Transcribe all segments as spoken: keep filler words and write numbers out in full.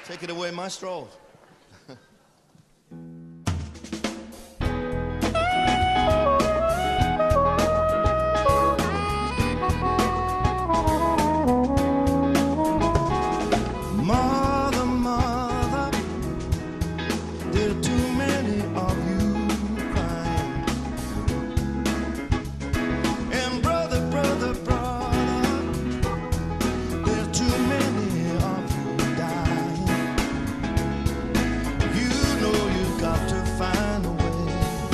Take it away, maestro. Mother, mother, there are too many of you crying. And brother, brother, brother, there are too many of you dying. You know you've got to find a way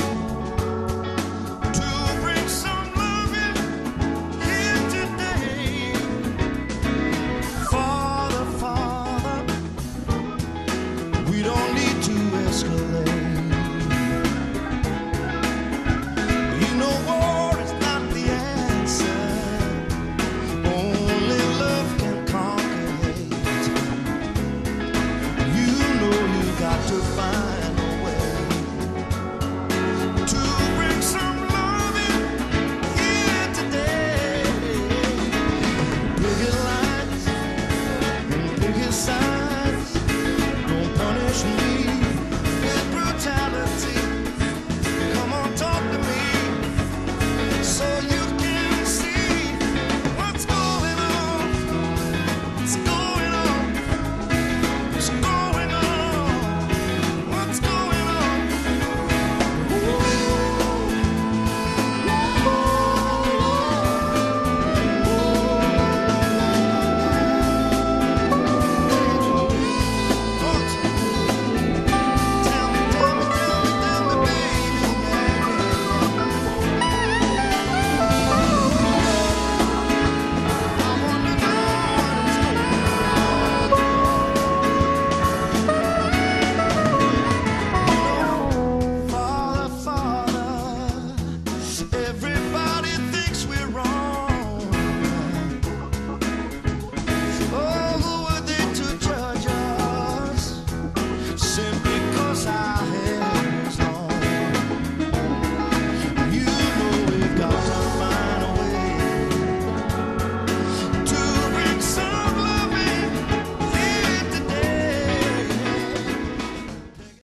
to bring some loving here today. Father, Father, we don't need to escalate. You know war is not the answer. Only love can conquer hate. You know you got to find